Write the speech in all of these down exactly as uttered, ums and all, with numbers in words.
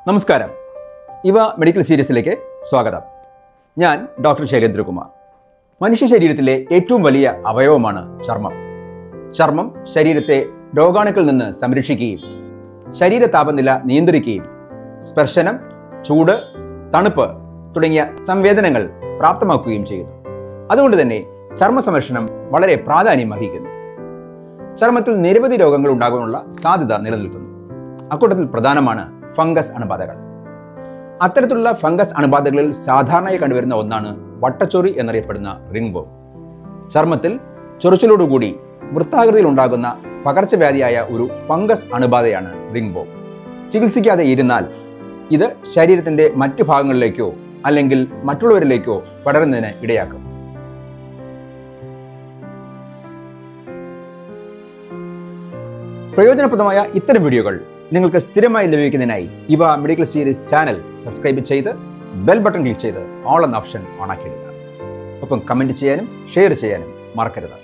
നമസ്കാരം. ഇവ മെഡിക്കൽ സീരീസിലേക്ക് സ്വാഗതം. ഞാൻ ഡോക്ടർ ശൈലേന്ദ്രകുമാർ. മനുഷ്യ ശരീരത്തിലെ ഏറ്റവും വലിയ അവയവമാണ് ചർമ്മം. ചർമ്മം ശരീരത്തെ രോഗാണുക്കളിൽ നിന്ന് സംരക്ഷിക്കുകയും ശരീര താപനില നിയന്ത്രിക്കുകയും സ്പർശനം, ചൂട്, തണുപ്പ് തുടങ്ങിയ സംവേദനങ്ങൾ പ്രാപ്തമാക്കുകയും ചെയ്യുന്നു. അതുകൊണ്ട് തന്നെ ചർമ്മ സംരക്ഷണം വളരെ പ്രാധാന്യം അർഹിക്കുന്നു. ചർമ്മത്തിൽ നിരവധി രോഗങ്ങൾ ഉണ്ടാകാനുള്ള സാധ്യത നിലനിൽക്കുന്നു. അക്കൂട്ടത്തിൽ പ്രധാനമാണ് ഫംഗസ് അണുബാധകൾ. അത്തരത്തിലുള്ള ഫംഗസ് അണുബാധകളിൽ സാധാരണയായി കണ്ടുവരുന്ന ഒന്നാണ് വട്ടച്ചൊറി എന്നറിയപ്പെടുന്ന റിംഗ്വോം. ചർമ്മത്തിൽ ചൊറിച്ചിലോടുകൂടി വൃത്താകൃതിയിൽ ഉണ്ടാകുന്ന പകർച്ചവ്യാധിയായ ഒരു ഫംഗസ് അണുബാധയാണ് റിംഗ്വോം. ചികിത്സിക്കാതെ ഇരുന്നാൽ ഇത് ശരീരത്തിന്റെ മറ്റു ഭാഗങ്ങളിലേക്കോ അല്ലെങ്കിൽ മറ്റുള്ളവരിലേക്കോ പടരുന്നതിന് ഇടയാക്കും. പ്രയോജനപ്രദമായ ഇത്തരം വീഡിയോകൾ നിങ്ങൾക്ക് സ്ഥിരമായി ലഭിക്കുന്നതിനായി ഇവ മെഡിക്കൽ സീരീസ് ചാനൽ സബ്സ്ക്രൈബ് ചെയ്ത് ബെൽ ബട്ടൺ ക്ലിക്ക് ചെയ്ത് ഓൾ എന്ന ഓപ്ഷൻ ഓണാക്കിയിടുക. ഒപ്പം കമന്റ് ചെയ്യാനും ഷെയർ ചെയ്യാനും മറക്കരുത്.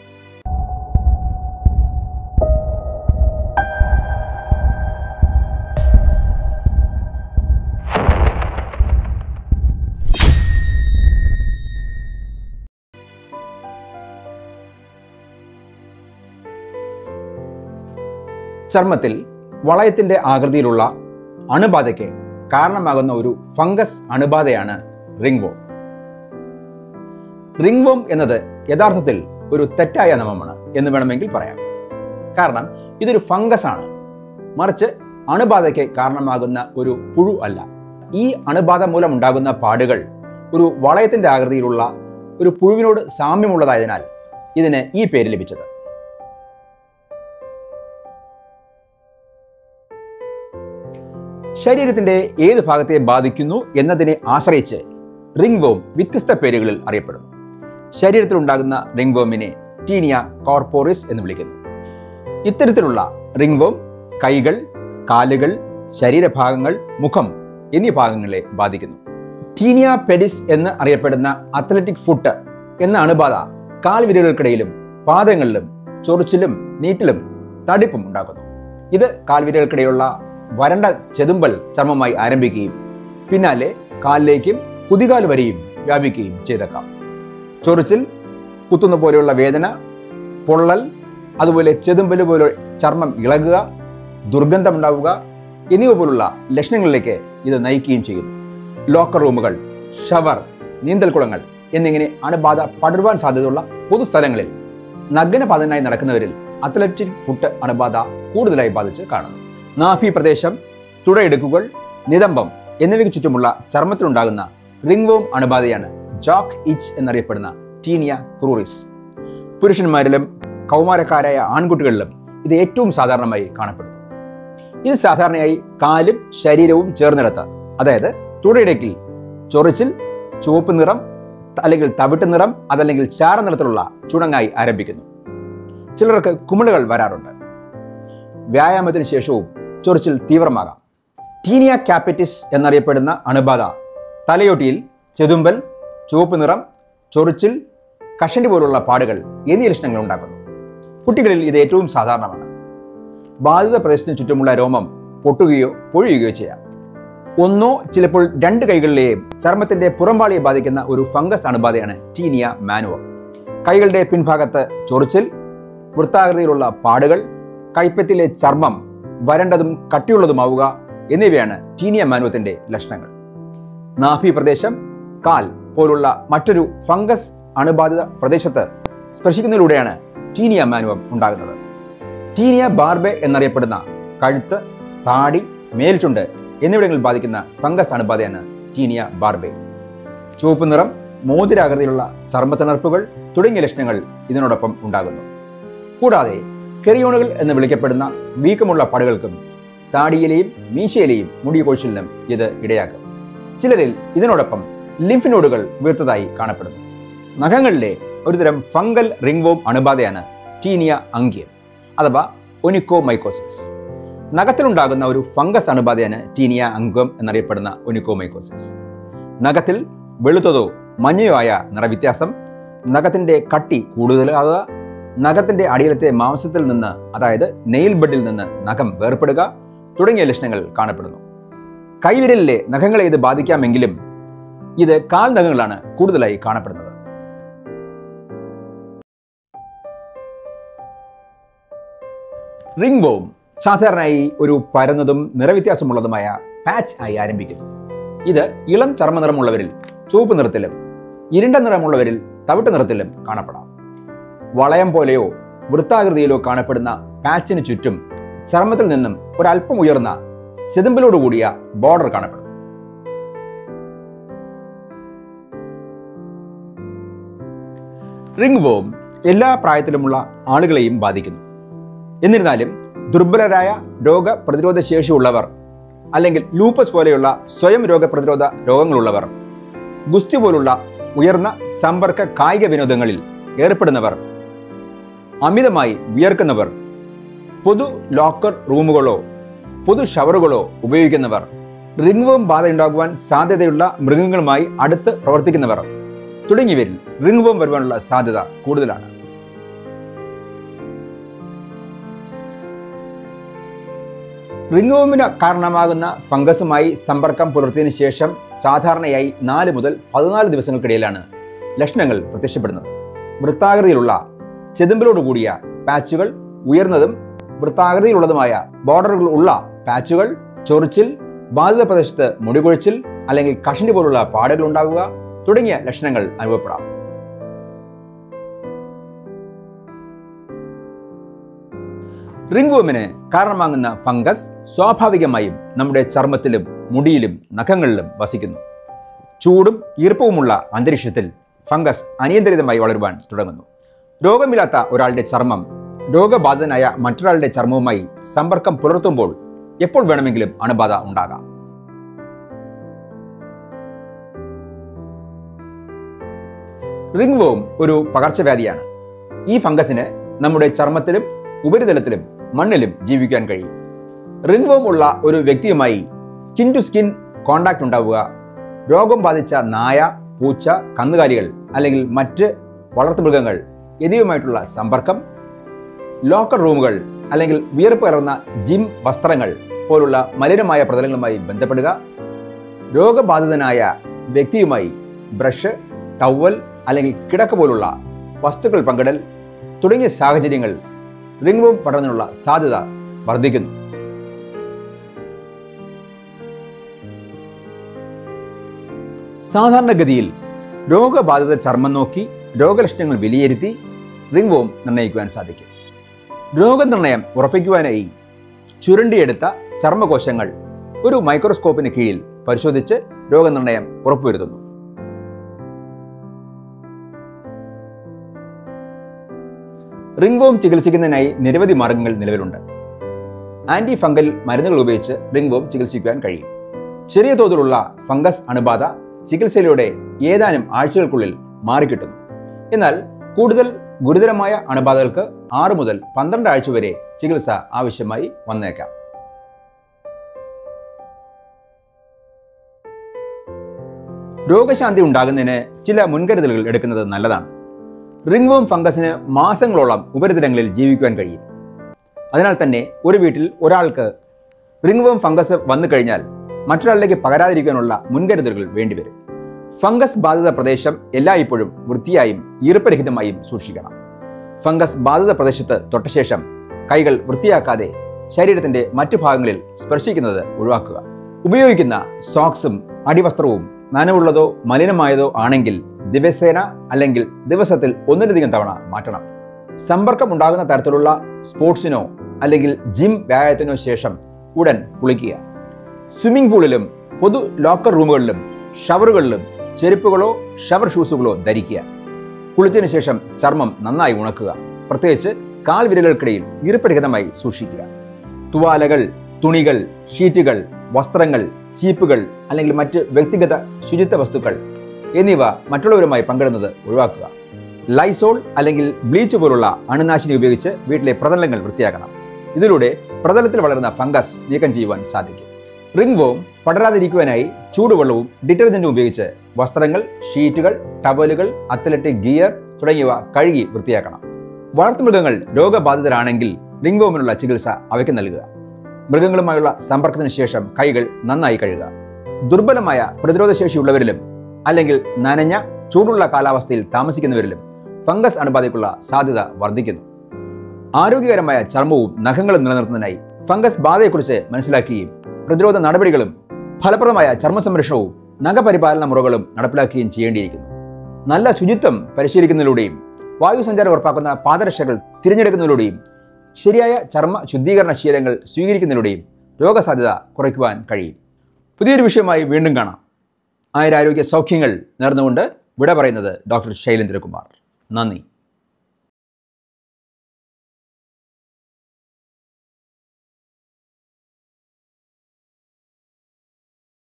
ചർമ്മത്തിൽ വളയത്തിന്റെ ആകൃതിയിലുള്ള അണുബാധയ്ക്ക് കാരണമാകുന്ന ഒരു ഫംഗസ് അണുബാധയാണ് റിംഗ്വോം. റിംഗ്വോം എന്നത് യഥാർത്ഥത്തിൽ ഒരു തെറ്റായ നാമമാണ് എന്ന് വേണമെങ്കിൽ പറയാം. കാരണം ഇതൊരു ഫംഗസ് ആണ്, മറിച്ച് അണുബാധയ്ക്ക് കാരണമാകുന്ന ഒരു പുഴു അല്ല. ഈ അണുബാധ മൂലമുണ്ടാകുന്ന പാടുകൾ ഒരു വളയത്തിന്റെ ആകൃതിയിലുള്ള ഒരു പുഴുവിനോട് സാമ്യമുള്ളതായതിനാൽ ഇതിന് ഈ പേര് ലഭിച്ചത്. ശരീരത്തിന്റെ ഏത് ഭാഗത്തെ ബാധിക്കുന്നു എന്നതിനെ ആശ്രയിച്ച് റിംഗ്വോം വ്യത്യസ്ത പേരുകളിൽ അറിയപ്പെടുന്നു. ശരീരത്തിൽ ഉണ്ടാകുന്ന റിംഗ്വോമിനെ ടീനിയ കോർപ്പോറിസ് എന്ന് വിളിക്കുന്നു. ഇത്തരത്തിലുള്ള റിംഗ്വോം കൈകൾ, കാലുകൾ, ശരീരഭാഗങ്ങൾ, മുഖം എന്നീ ഭാഗങ്ങളെ ബാധിക്കുന്നു. ടീനിയ പെഡിസ് എന്ന് അറിയപ്പെടുന്ന അത്ലറ്റിക് ഫുട്ട് എന്ന അണുബാധ കാൽവിരലുകൾക്കിടയിലും പാദങ്ങളിലും ചൊറിച്ചിലും നീറ്റലും തടിപ്പും ഉണ്ടാക്കുന്നു. ഇത് കാൽവിരലുകൾക്കിടയിലുള്ള വരണ്ട ചെതുമ്പൽ ചർമ്മമായി ആരംഭിക്കുകയും പിന്നാലെ കാലിലേക്കും കുതികാൽ വരെയും വ്യാപിക്കുകയും ചെയ്തേക്കാം. ചൊറിച്ചിൽ, കുത്തുന്ന പോലെയുള്ള വേദന, പൊള്ളൽ, അതുപോലെ ചെതുമ്പല് പോലെ ചർമ്മം ഇളകുക, ദുർഗന്ധമുണ്ടാവുക എന്നിവ പോലുള്ള ലക്ഷണങ്ങളിലേക്ക് ഇത് നയിക്കുകയും ചെയ്യുന്നു. ലോക്കർ റൂമുകൾ, ഷവർ, നീന്തൽക്കുളങ്ങൾ എന്നിങ്ങനെ അണുബാധ പടരുവാൻ സാധ്യതയുള്ള പൊതുസ്ഥലങ്ങളിൽ നഗ്നപാതനായി നടക്കുന്നവരിൽ അത്ലറ്റിക് ഫുട്ട് അണുബാധ കൂടുതലായി ബാധിച്ച് കാണുന്നു. നാഭി പ്രദേശം, തുടയെടുക്കുകൾ, നിതംബം എന്നിവയ്ക്ക് ചുറ്റുമുള്ള ചർമ്മത്തിലുണ്ടാകുന്ന റിംഗ്വോം അണുബാധയാണ് ജോക്ക് ഇച്ച് എന്നറിയപ്പെടുന്ന ടീനിയ ക്രൂറിസ്. പുരുഷന്മാരിലും കൗമാരക്കാരായ ആൺകുട്ടികളിലും ഇത് ഏറ്റവും സാധാരണമായി കാണപ്പെടുന്നു. ഇത് സാധാരണയായി കാലും ശരീരവും ചേർന്നിടത്ത്, അതായത് തുടയിടക്കിൽ ചൊറിച്ചിൽ, ചുവപ്പ് നിറം അല്ലെങ്കിൽ തവിട്ട് നിറം അതല്ലെങ്കിൽ ചാര നിറത്തിലുള്ള ചുണങ്ങായി ആരംഭിക്കുന്നു. ചിലർക്ക് കുമിളുകൾ വരാറുണ്ട്. വ്യായാമത്തിന് ശേഷവും ചൊറിച്ചിൽ തീവ്രമാകാം. ടീനിയ ക്യാപിറ്റിസ് എന്നറിയപ്പെടുന്ന അണുബാധ തലയോട്ടിയിൽ ചെതുമ്പൽ, ചുവപ്പ് നിറം, ചൊറിച്ചിൽ, കഷണ്ടി പോലുള്ള പാടുകൾ എന്നീ ലക്ഷണങ്ങൾ ഉണ്ടാക്കുന്നു. കുട്ടികളിൽ ഇത് ഏറ്റവും സാധാരണമാണ്. ബാധിത പ്രദേശത്തിന് ചുറ്റുമുള്ള രോമം പൊട്ടുകയോ പൊഴിയുകയോ ചെയ്യാം. ഒന്നോ ചിലപ്പോൾ രണ്ട് കൈകളിലെയും ചർമ്മത്തിന്റെ പുറംപാളിയെ ബാധിക്കുന്ന ഒരു ഫംഗസ് അണുബാധയാണ് ടീനിയ മാനുവം. കൈകളുടെ പിൻഭാഗത്ത് ചൊറിച്ചിൽ, വൃത്താകൃതിയിലുള്ള പാടുകൾ, കൈപ്പത്തിലെ ചർമ്മം വരണ്ടതും കട്ടിയുള്ളതുമാവുക എന്നിവയാണ് ടീനിയ മാനുവത്തിന്റെ ലക്ഷണങ്ങൾ. നാഭി പ്രദേശം, കാൽ പോലുള്ള മറ്റൊരു ഫംഗസ് അണുബാധിത പ്രദേശത്ത് സ്പർശിക്കുന്നതിലൂടെയാണ് ടീനിയ മാനുവം ഉണ്ടാകുന്നത്. ടീനിയ ബാർബെ എന്നറിയപ്പെടുന്ന കഴുത്ത്, താടി, മേൽചുണ്ട് എന്നിവിടങ്ങളിൽ ബാധിക്കുന്ന ഫംഗസ് അണുബാധയാണ് ടീനിയ ബാർബെ. ചുവപ്പ് നിറം, മോതിരാകൃതിയിലുള്ള ചർമ്മത്തിണർപ്പുകൾ തുടങ്ങിയ ലക്ഷണങ്ങൾ ഇതിനോടൊപ്പം ഉണ്ടാകുന്നു. കൂടാതെ കെറിയോണുകൾ എന്ന് വിളിക്കപ്പെടുന്ന വീക്കമുള്ള പാടുകൾക്കും താടിയിലെയും മീശയിലെയും മുടി കൊഴിച്ചിലിനും ഇത് ഇടയാക്കും. ചിലരിൽ ഇതിനോടൊപ്പം ലിംഫ് നോഡുകൾ വീർത്തതായി കാണപ്പെടുന്നു. നഖങ്ങളിലെ ഒരുതരം ഫംഗൽ റിംഗ്വോം അണുബാധയാണ് ടീനിയ അംഗ്യം അഥവാ ഒനിക്കോമൈക്കോസിസ്. നഖത്തിലുണ്ടാകുന്ന ഒരു ഫംഗസ് അണുബാധയാണ് ടീനിയ അംഗ്വം എന്നറിയപ്പെടുന്ന ഒനിക്കോമൈക്കോസിസ്. നഖത്തിൽ വെളുത്തതോ മഞ്ഞയോ ആയ നിറവ്യത്യാസം, നഖത്തിന്റെ കട്ടി കൂടുതലാകുക, നഖത്തിന്റെ അടിയിലത്തെ മാംസത്തിൽ നിന്ന് അതായത് നെയിൽ ബഡിൽ നിന്ന് നഖം വേർപ്പെടുക തുടങ്ങിയ ലക്ഷണങ്ങൾ കാണപ്പെടുന്നു. കൈവിരലിലെ നഖങ്ങളെ ഇത് ബാധിക്കാമെങ്കിലും ഇത് കാൽ നഖങ്ങളാണ് കൂടുതലായി കാണപ്പെടുന്നത്. റിംഗ് വോം സാധാരണയായി ഒരു പരന്നതും നിറവ്യത്യാസമുള്ളതുമായ പാച്ച് ആയി ആരംഭിക്കുന്നു. ഇത് ഇളം ചർമ്മനിറമുള്ളവരിൽ ചുവപ്പ് നിറത്തിലും ഇരുണ്ട നിറമുള്ളവരിൽ തവിട്ട് നിറത്തിലും കാണപ്പെടാം. വളയം പോലെയോ വൃത്താകൃതിയിലോ കാണപ്പെടുന്ന പാച്ചിന് ചുറ്റും ചർമ്മത്തിൽ നിന്നും ഒരല്പം ഉയർന്ന സിതമ്പിലോടുകൂടിയ ബോർഡർ കാണപ്പെടുന്നു. റിംഗ് വോം എല്ലാ പ്രായത്തിലുമുള്ള ആളുകളെയും ബാധിക്കുന്നു. എന്നിരുന്നാലും ദുർബലരായ രോഗപ്രതിരോധ ശേഷിയുള്ളവർ, അല്ലെങ്കിൽ ലൂപ്പസ് പോലെയുള്ള സ്വയം രോഗപ്രതിരോധ രോഗങ്ങളുള്ളവർ, ഗുസ്തി പോലുള്ള ഉയർന്ന സമ്പർക്ക കായിക വിനോദങ്ങളിൽ ഏർപ്പെടുന്നവർ, അമിതമായി വിയർക്കുന്നവർ, പൊതു ലോക്കർ റൂമുകളോ പൊതു ഷവറുകളോ ഉപയോഗിക്കുന്നവർ, റിംഗ് വോം ബാധയുണ്ടാകുവാൻ സാധ്യതയുള്ള മൃഗങ്ങളുമായി അടുത്ത് പ്രവർത്തിക്കുന്നവർ തുടങ്ങിയവരിൽ റിംഗ് വോം വരുവാനുള്ള സാധ്യത കൂടുതലാണ്. റിംഗ് വോമിന് കാരണമാകുന്ന ഫംഗസുമായി സമ്പർക്കം പുലർത്തിയതിനു ശേഷം സാധാരണയായി നാല് മുതൽ പതിനാല് ദിവസങ്ങൾക്കിടയിലാണ് ലക്ഷണങ്ങൾ പ്രത്യക്ഷപ്പെടുന്നത്. വൃത്താകൃതിയിലുള്ള ചെതുമ്പലോടുകൂടിയ പാച്ചുകൾ, ഉയർന്നതും വൃത്താകൃതിയിലുള്ളതുമായ ബോർഡറുകൾ ഉള്ള പാച്ചുകൾ, ചൊറിച്ചിൽ, ബാധിത പ്രദേശത്ത് മുടികൊഴിച്ചിൽ അല്ലെങ്കിൽ കഷണ്ടി പോലുള്ള പാടുകൾ ഉണ്ടാവുക തുടങ്ങിയ ലക്ഷണങ്ങൾ അനുഭവപ്പെടാം. റിംഗ് വോമിന് കാരണമാകുന്ന ഫംഗസ് സ്വാഭാവികമായും നമ്മുടെ ചർമ്മത്തിലും മുടിയിലും നഖങ്ങളിലും വസിക്കുന്നു. ചൂടും ഈർപ്പവുമുള്ള അന്തരീക്ഷത്തിൽ ഫംഗസ് അനിയന്ത്രിതമായി വളരുവാൻ തുടങ്ങുന്നു. രോഗമില്ലാത്ത ഒരാളുടെ ചർമ്മം രോഗബാധിതനായ മറ്റൊരാളുടെ ചർമ്മവുമായി സമ്പർക്കം പുലർത്തുമ്പോൾ എപ്പോൾ വേണമെങ്കിലും അണുബാധ ഉണ്ടാകാം. റിംഗ് വോം ഒരു പകർച്ചവ്യാധിയാണ്. ഈ ഫംഗസിന് നമ്മുടെ ചർമ്മത്തിലും ഉപരിതലത്തിലും മണ്ണിലും ജീവിക്കാൻ കഴിയും. റിംഗ് വോം ഉള്ള ഒരു വ്യക്തിയുമായി സ്കിൻ ടു സ്കിൻ കോണ്ടാക്ട് ഉണ്ടാവുക, രോഗം ബാധിച്ച നായ, പൂച്ച, കന്നുകാലികൾ അല്ലെങ്കിൽ മറ്റ് വളർത്തുമൃഗങ്ങൾ എന്നിവയുമായിട്ടുള്ള സമ്പർക്കം, ലോക്കർ റൂമുകൾ അല്ലെങ്കിൽ വിയർപ്പ് കലർന്ന ജിം വസ്ത്രങ്ങൾ പോലുള്ള മലിനമായ പ്രതലങ്ങളുമായി ബന്ധപ്പെടുക, രോഗബാധിതനായ വ്യക്തിയുമായി ബ്രഷ്, ടവൽ അല്ലെങ്കിൽ കിടക്ക പോലുള്ള വസ്തുക്കൾ പങ്കിടൽ തുടങ്ങിയ സാഹചര്യങ്ങൾ റിംഗ് വോം പടരാനുള്ള സാധ്യത വർദ്ധിക്കുന്നു. സാധാരണഗതിയിൽ രോഗബാധിത ചർമ്മം നോക്കി രോഗലക്ഷണങ്ങൾ വിലയിരുത്തി റിംഗ് വോം നിർണ്ണയിക്കുവാൻ സാധിക്കും. രോഗനിർണയം ഉറപ്പിക്കുവാനായി ചുരണ്ടിയെടുത്ത ചർമ്മകോശങ്ങൾ ഒരു മൈക്രോസ്കോപ്പിന് കീഴിൽ പരിശോധിച്ച് രോഗനിർണയം ഉറപ്പുവരുത്തുന്നു. റിംഗ് വോം ചികിത്സിക്കുന്നതിനായി നിരവധി മാർഗങ്ങൾ നിലവിലുണ്ട്. ആന്റി ഫംഗൽ മരുന്നുകൾ ഉപയോഗിച്ച് റിംഗ് വോം ചികിത്സിക്കുവാൻ കഴിയും. ചെറിയ തോതിലുള്ള ഫംഗസ് അണുബാധ ചികിത്സയിലൂടെ ഏതാനും ആഴ്ചകൾക്കുള്ളിൽ മാറിക്കിട്ടുന്നു. എന്നാൽ കൂടുതൽ ഗുരുതരമായ അണുബാധകൾക്ക് ആറ് മുതൽ പന്ത്രണ്ട് ആഴ്ച വരെ ചികിത്സ ആവശ്യമായി വന്നേക്കാം. രോഗശാന്തി ഉണ്ടാകുന്നതിന് ചില മുൻകരുതലുകൾ എടുക്കുന്നത് നല്ലതാണ്. റിംഗ് വോം ഫംഗസിന് മാസങ്ങളോളം ഉപരിതലങ്ങളിൽ ജീവിക്കുവാൻ കഴിയും. അതിനാൽ തന്നെ ഒരു വീട്ടിൽ ഒരാൾക്ക് റിംഗ് വോം ഫംഗസ് വന്നു കഴിഞ്ഞാൽ മറ്റൊരാളിലേക്ക് പകരാതിരിക്കാനുള്ള മുൻകരുതലുകൾ വേണ്ടിവരും. ഫംഗസ് ബാധിത പ്രദേശം എല്ലായ്പ്പോഴും വൃത്തിയായും ഈർപ്പരഹിതമായും സൂക്ഷിക്കണം. ഫംഗസ് ബാധിത പ്രദേശത്ത് തൊട്ട ശേഷം കൈകൾ വൃത്തിയാക്കാതെ ശരീരത്തിന്റെ മറ്റു ഭാഗങ്ങളിൽ സ്പർശിക്കുന്നത് ഒഴിവാക്കുക. ഉപയോഗിക്കുന്ന സോക്സും അടിവസ്ത്രവും നനവുള്ളതോ മലിനമായതോ ആണെങ്കിൽ ദിവസേന അല്ലെങ്കിൽ ദിവസത്തിൽ ഒന്നിലധികം തവണ മാറ്റണം. സമ്പർക്കം ഉണ്ടാകുന്ന തരത്തിലുള്ള സ്പോർട്സിനോ അല്ലെങ്കിൽ ജിം വ്യായാമത്തിനോ ശേഷം ഉടൻ കുളിക്കുക. സ്വിമ്മിംഗ് പൂളിലും പൊതു ലോക്കർ റൂമുകളിലും ഷവറുകളിലും ചെരുപ്പുകളോ ഷവർ ഷൂസുകളോ ധരിക്കുക. കുളിച്ചതിനു ശേഷം ചർമ്മം നന്നായി ഉണക്കുക. പ്രത്യേകിച്ച് കാൽ വിരലുകൾക്കിടയിൽ ഈർപ്പരഹിതമായി സൂക്ഷിക്കുക. തുവാലകൾ, തുണികൾ, ഷീറ്റുകൾ, വസ്ത്രങ്ങൾ, ചീപ്പുകൾ അല്ലെങ്കിൽ മറ്റ് വ്യക്തിഗത ശുചിത്വ വസ്തുക്കൾ എന്നിവ മറ്റുള്ളവരുമായി പങ്കിടുന്നത് ഒഴിവാക്കുക. ലൈസോൾ അല്ലെങ്കിൽ ബ്ലീച്ച് പോലുള്ള അണുനാശിനി ഉപയോഗിച്ച് വീട്ടിലെ പ്രതലങ്ങൾ വൃത്തിയാക്കണം. ഇതിലൂടെ പ്രതലത്തിൽ വളരുന്ന ഫംഗസ് നീക്കം ചെയ്യുവാൻ സാധിക്കും. റിംഗ് വോം പടരാതിരിക്കുവാനായി ചൂടുവെള്ളവും ഡിറ്റർജന്റും ഉപയോഗിച്ച് വസ്ത്രങ്ങൾ, ഷീറ്റുകൾ, ടവലുകൾ, അത്ലറ്റിക് ഗിയർ തുടങ്ങിയവ കഴുകി വൃത്തിയാക്കണം. വളർത്തുമൃഗങ്ങൾ രോഗബാധിതരാണെങ്കിൽ റിംഗ് വോമിനുള്ള ചികിത്സ അവയ്ക്ക് നൽകുക. മൃഗങ്ങളുമായുള്ള സമ്പർക്കത്തിന് ശേഷം കൈകൾ നന്നായി കഴുകുക. ദുർബലമായ പ്രതിരോധശേഷിയുള്ളവരിലും അല്ലെങ്കിൽ നനഞ്ഞ ചൂടുള്ള കാലാവസ്ഥയിൽ താമസിക്കുന്നവരിലും ഫംഗസ് അണുബാധയ്ക്കുള്ള സാധ്യത വർദ്ധിക്കുന്നു. ആരോഗ്യകരമായ ചർമ്മവും നഖങ്ങളും നിലനിർത്തുന്നതിനായി ഫംഗസ് ബാധയെക്കുറിച്ച് മനസ്സിലാക്കുകയും പ്രതിരോധ നടപടികളും ഫലപ്രദമായ ചർമ്മ സംരക്ഷണവും നഖപരിപാലന മുറകളും നടപ്പിലാക്കുകയും ചെയ്യേണ്ടിയിരിക്കുന്നു. നല്ല ശുചിത്വം പരിശീലിക്കുന്നതിലൂടെയും വായുസഞ്ചാരം ഉറപ്പാക്കുന്ന പാദരക്ഷകൾ തിരഞ്ഞെടുക്കുന്നതിലൂടെയും ശരിയായ ചർമ്മ ശുദ്ധീകരണ ശീലങ്ങൾ സ്വീകരിക്കുന്നതിലൂടെയും രോഗസാധ്യത കുറയ്ക്കുവാൻ കഴിയും. പുതിയൊരു വിഷയമായി വീണ്ടും കാണാം. ആയുരാരോഗ്യ സൗഖ്യങ്ങൾ നേർന്നുകൊണ്ട് വിട പറയുന്നത് ഡോക്ടർ ശൈലേന്ദ്രകുമാർ. നന്ദി.